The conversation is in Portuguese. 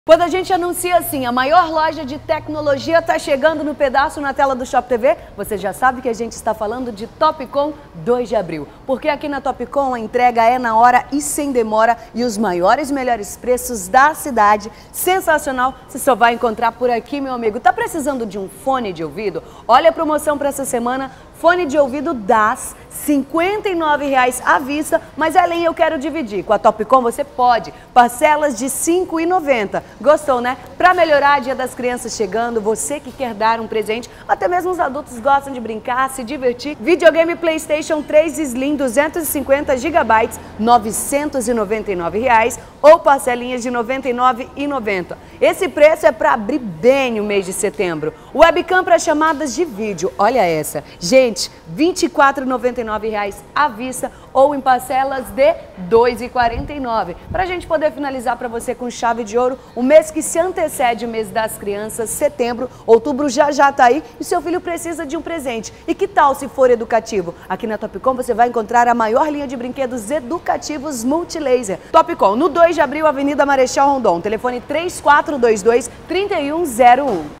Quando a gente anuncia assim, a maior loja de tecnologia está chegando no pedaço na tela do Shop TV, você já sabe que a gente está falando de Topcon 2 de abril. Porque aqui na Topcon a entrega é na hora e sem demora e os maiores e melhores preços da cidade. Sensacional, você só vai encontrar por aqui, meu amigo. Tá precisando de um fone de ouvido? Olha a promoção para essa semana. Fone de ouvido DAS, R$ 59,00 à vista, mas além eu quero dividir. Com a Topcon você pode, parcelas de R$ 5,90. Gostou, né? Para melhorar, Dia das Crianças chegando, você que quer dar um presente, até mesmo os adultos gostam de brincar, se divertir. Videogame PlayStation 3 Slim 250 GB, R$ 999,00 ou parcelinhas de R$ 99,90. Esse preço é para abrir bem o mês de setembro. Webcam para chamadas de vídeo, olha essa. Gente, R$ 24,99,00 à vista ou em parcelas de R$ 2,49. Para a gente poder finalizar para você com chave de ouro, o mês que se antecede o mês das crianças, setembro, outubro já está aí e seu filho precisa de um presente. E que tal se for educativo? Aqui na Topcon você vai encontrar a maior linha de brinquedos educativos multilaser. Topcon, no 2 de abril, Avenida Marechal Rondon, telefone 3422-3101.